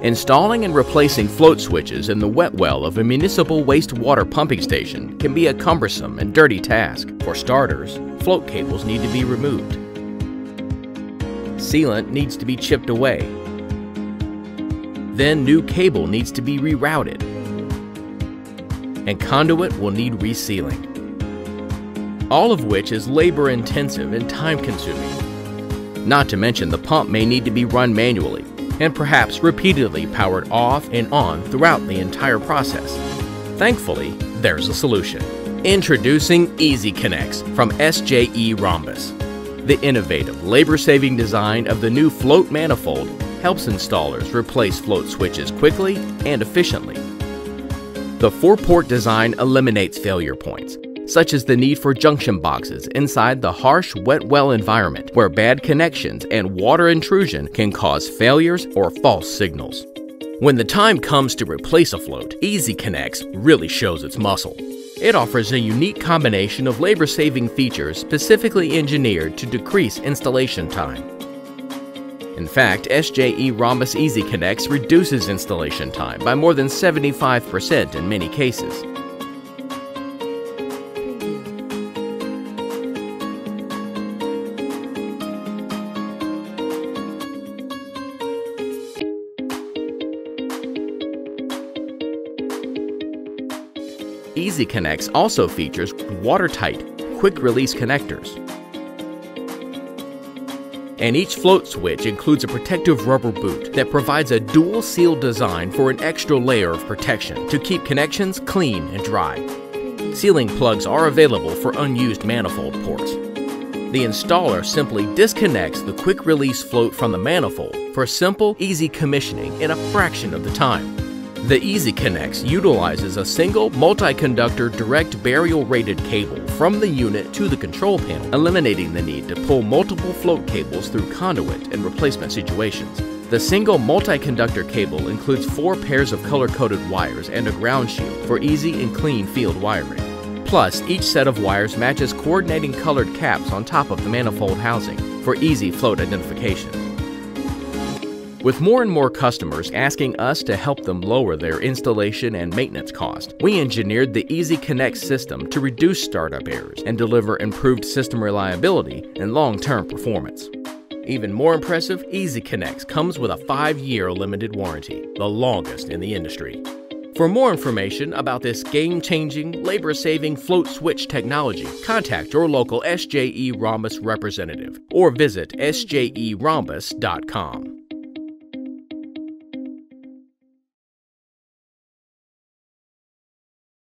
Installing and replacing float switches in the wet well of a municipal wastewater pumping station can be a cumbersome and dirty task. For starters, float cables need to be removed. Sealant needs to be chipped away. Then new cable needs to be rerouted. And conduit will need resealing. All of which is labor-intensive and time-consuming. Not to mention the pump may need to be run manually, and perhaps repeatedly powered off and on throughout the entire process. Thankfully, there's a solution. Introducing EZconnex from SJE Rhombus. The innovative, labor-saving design of the new float manifold helps installers replace float switches quickly and efficiently. The 4-port design eliminates failure points, such as the need for junction boxes inside the harsh wet well environment where bad connections and water intrusion can cause failures or false signals. When the time comes to replace a float, EZconnex really shows its muscle. It offers a unique combination of labor-saving features specifically engineered to decrease installation time. In fact, SJE Rhombus EZconnex reduces installation time by more than 75% in many cases. EZconnex also features watertight, quick-release connectors. And each float switch includes a protective rubber boot that provides a dual-seal design for an extra layer of protection to keep connections clean and dry. Sealing plugs are available for unused manifold ports. The installer simply disconnects the quick-release float from the manifold for simple, easy commissioning in a fraction of the time. The EZconnex utilizes a single multi-conductor direct burial rated cable from the unit to the control panel, eliminating the need to pull multiple float cables through conduit and replacement situations. The single multi-conductor cable includes 4 pairs of color-coded wires and a ground shield for easy and clean field wiring. Plus, each set of wires matches coordinating colored caps on top of the manifold housing for easy float identification. With more and more customers asking us to help them lower their installation and maintenance cost, we engineered the EZconnex system to reduce startup errors and deliver improved system reliability and long-term performance. Even more impressive, EZconnex comes with a 5-year limited warranty, the longest in the industry. For more information about this game-changing, labor-saving float switch technology, contact your local SJE Rhombus representative or visit SJERhombus.com.